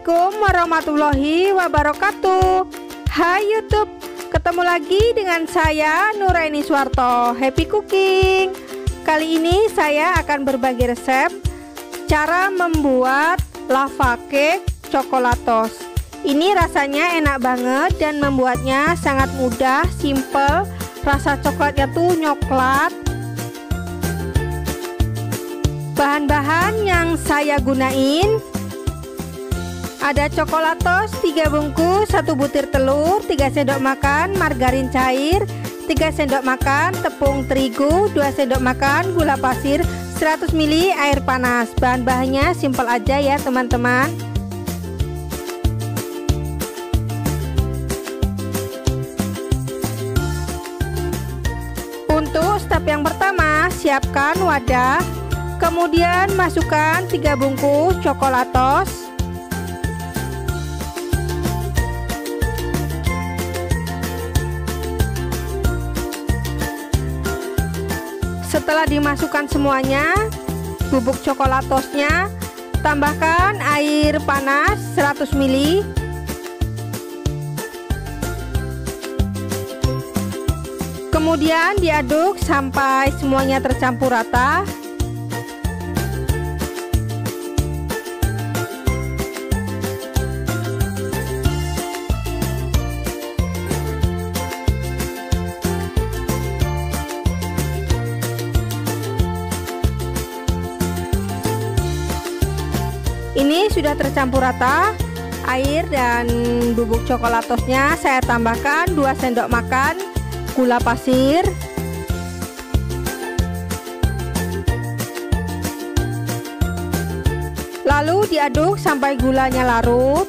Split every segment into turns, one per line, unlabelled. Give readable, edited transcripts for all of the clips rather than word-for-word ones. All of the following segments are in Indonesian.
Assalamualaikum warahmatullahi wabarakatuh. Hai YouTube, ketemu lagi dengan saya Nuraini Suwarto, Happy Cooking. Kali ini saya akan berbagi resep cara membuat lava cake coklatos. Ini rasanya enak banget dan membuatnya sangat mudah, simple. Rasa coklatnya tuh nyoklat. Bahan-bahan yang saya gunain ada coklatos 3 bungkus, 1 butir telur, 3 sendok makan margarin cair, 3 sendok makan tepung terigu, 2 sendok makan gula pasir, 100 ml air panas. Bahan-bahannya simpel aja ya teman-teman. Untuk step yang pertama, siapkan wadah, kemudian masukkan 3 bungkus coklatos. Setelah dimasukkan semuanya, bubuk coklatosnya, tambahkan air panas 100 ml. Kemudian diaduk sampai semuanya tercampur rata. Ini sudah tercampur rata air dan bubuk coklatosnya. Saya tambahkan 2 sendok makan gula pasir, lalu diaduk sampai gulanya larut.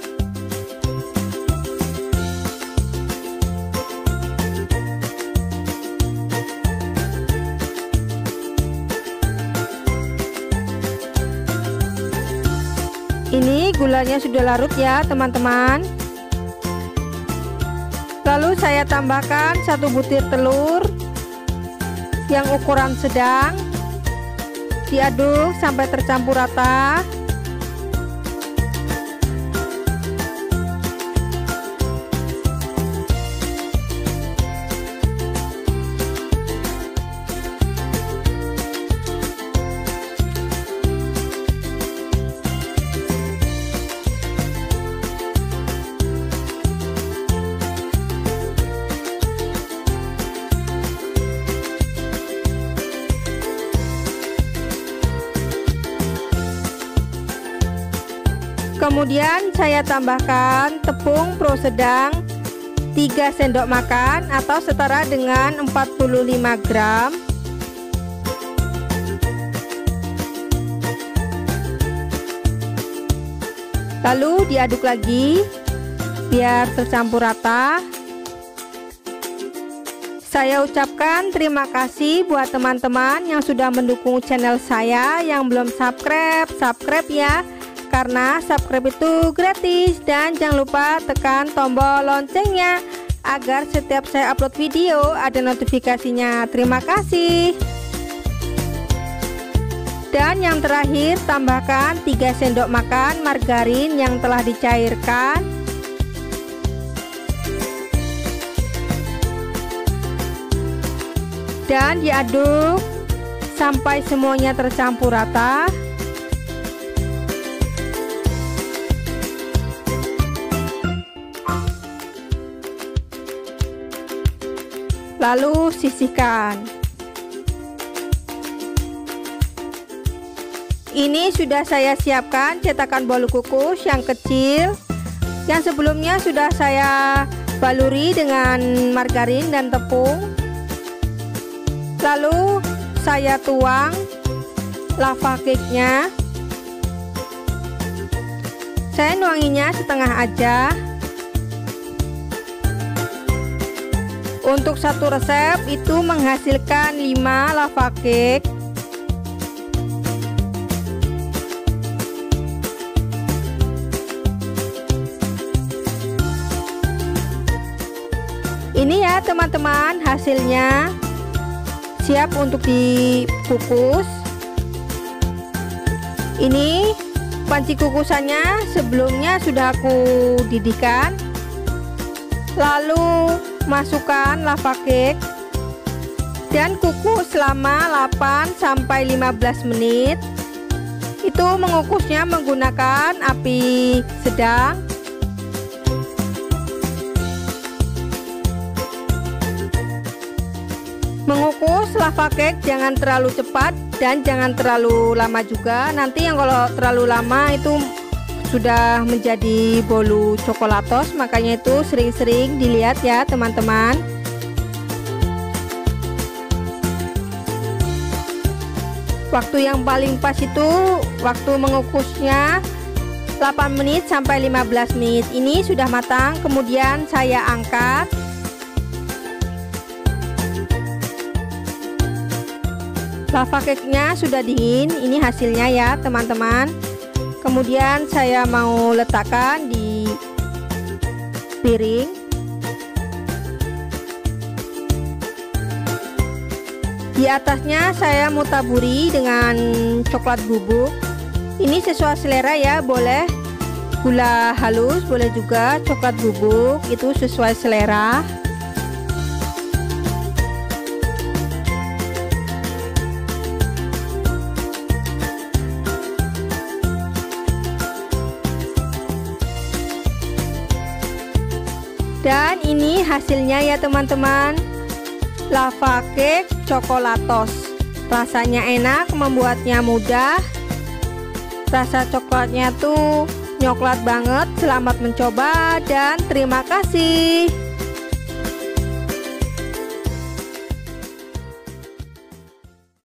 Ini gulanya sudah larut ya teman-teman. Lalu saya tambahkan 1 butir telur yang ukuran sedang. Diaduk sampai tercampur rata. Kemudian saya tambahkan tepung pro sedang 3 sendok makan atau setara dengan 45 gram. Lalu diaduk lagi biar tercampur rata. Saya ucapkan terima kasih buat teman-teman yang sudah mendukung channel saya. Yang belum subscribe ya, karena subscribe itu gratis. Dan jangan lupa tekan tombol loncengnya agar setiap saya upload video ada notifikasinya. Terima kasih. Dan yang terakhir, tambahkan 3 sendok makan margarin yang telah dicairkan. Dan diaduk sampai semuanya tercampur rata. Lalu sisihkan. Ini sudah saya siapkan cetakan bolu kukus yang kecil, yang sebelumnya sudah saya baluri dengan margarin dan tepung. Lalu saya tuang lava cake-nya. Saya nuanginya setengah aja. Untuk satu resep itu menghasilkan 5 lava cake. Ini ya teman-teman hasilnya. Siap untuk dikukus. Ini Panci kukusannya sebelumnya sudah aku didihkan. Lalu masukkan lava cake dan kukus selama 8-15 menit. Itu mengukusnya menggunakan api sedang. Mengukus lava cake jangan terlalu cepat dan jangan terlalu lama juga. Nanti yang kalau terlalu lama itu sudah menjadi bolu coklatos, makanya itu sering-sering dilihat ya teman-teman. Waktu yang paling pas itu waktu mengukusnya 8 menit sampai 15 menit. Ini sudah matang, kemudian saya angkat. Lava cake-nya sudah dingin. Ini hasilnya ya teman-teman. Kemudian saya mau letakkan di piring. Di atasnya saya mau taburi dengan coklat bubuk. Ini sesuai selera ya, boleh gula halus, boleh juga coklat bubuk, itu sesuai selera. Dan ini hasilnya ya teman-teman, lava cake coklatos. Rasanya enak, membuatnya mudah. Rasa coklatnya tuh nyoklat banget. Selamat mencoba dan terima kasih.